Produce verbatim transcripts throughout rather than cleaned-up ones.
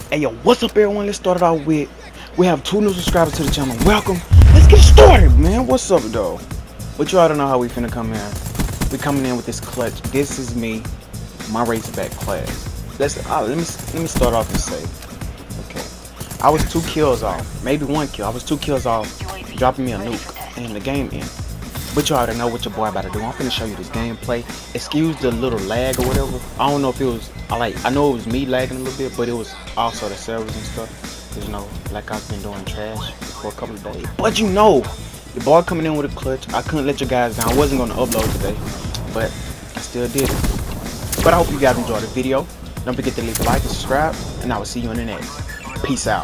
Hey yo, what's up everyone? Let's start it out with, we have two new subscribers to the channel. Welcome. Let's get started, man. What's up though? But you all don't know how we finna come in. We coming in with this clutch. This is me, my Razorback class. Let's uh, let me let me start off and say, okay, I was two kills off, maybe one kill. I was two kills off, dropping me a nuke, and the game ended. But you already know what your boy about to do. I'm finna show you this gameplay. Excuse the little lag or whatever. I don't know if it was, I like, I know it was me lagging a little bit, but it was also the servers and stuff. Cause you know, like I've been doing trash for a couple of days. But you know, the boy coming in with a clutch. I couldn't let you guys down. I wasn't gonna upload today, but I still did it. But I hope you guys enjoyed the video. Don't forget to leave a like and subscribe, and I will see you in the next. Peace out.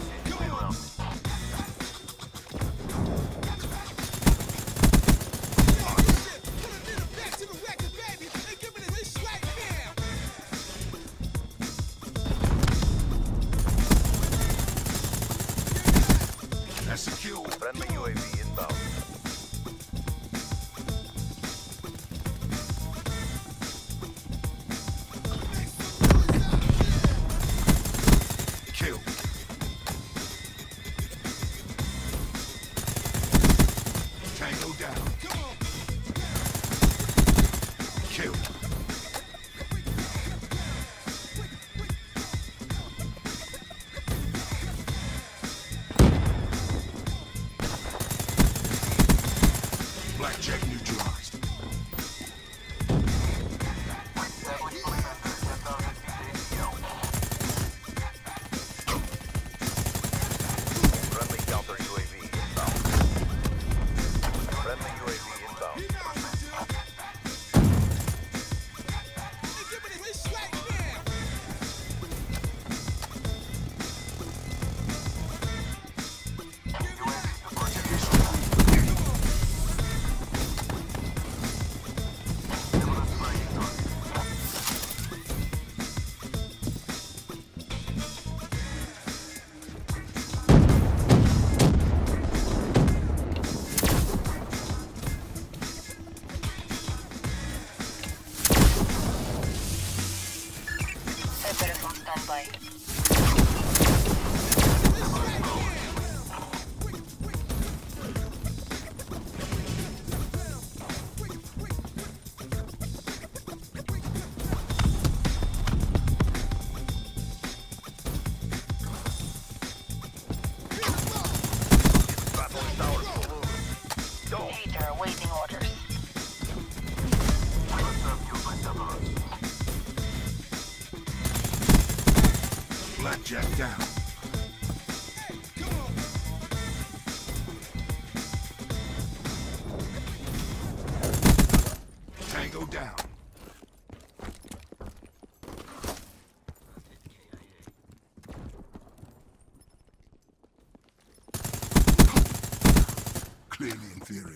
Friendly U A V inbound. Kill. Tango down. Kill. Blackjack neutralized. Friendly counter U A V inbound. Friendly U A V inbound. Standby. Hater awaiting orders. Blackjack down. Tango down. Clearly inferior.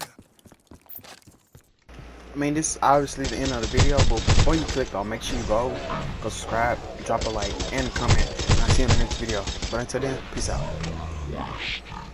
I mean, this is obviously the end of the video, but before you click on, make sure you go, go subscribe, drop a like, and a comment. And I'll see you in the next video. But until then, peace out.